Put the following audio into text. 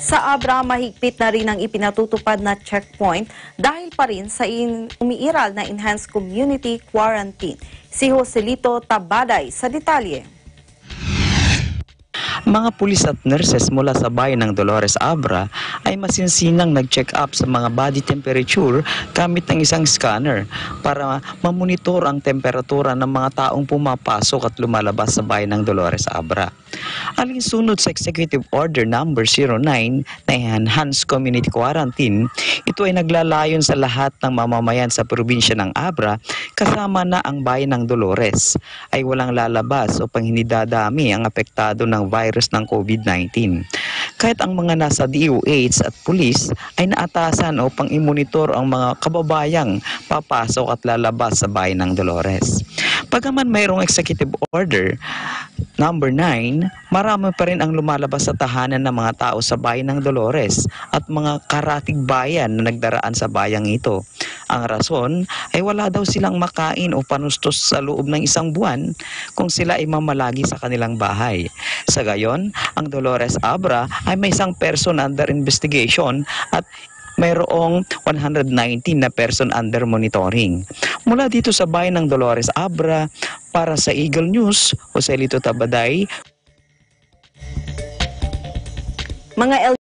Sa Abra, mahigpit na rin ang ipinatutupad na checkpoint dahil pa rin sa umiiral na enhanced community quarantine. Si Joselito Tabaday sa detalye. Mga pulis at nurses mula sa bayan ng Dolores Abra ay masinsinang nag-check up sa mga body temperature gamit ng isang scanner para mamonitor ang temperatura ng mga taong pumapasok at lumalabas sa bayan ng Dolores Abra. Alinsunod sa Executive Order number 09 na Enhanced Community Quarantine, ito ay naglalayon sa lahat ng mamamayan sa probinsya ng Abra kasama na ang bayan ng Dolores ay walang lalabas upang hindi dadami ang apektado ng virus ng COVID-19. Kahit ang mga nasa DOH at pulis ay naatasan upang imonitor ang mga kababayang papasok at lalabas sa bayan ng Dolores. Pagaman mayroong executive order number 9, marami pa rin ang lumalabas sa tahanan ng mga tao sa bayan ng Dolores at mga karatig bayan na nagdaraan sa bayang ito. Ang rason ay wala daw silang makain o panustos sa loob ng isang buwan kung sila ay mamalagi sa kanilang bahay. Sa gayon, ang Dolores Abra ay may isang person under investigation at mayroong 119 na person under monitoring. Mula dito sa bayan ng Dolores Abra, para sa Eagle News, Joselito Tabaday. Mga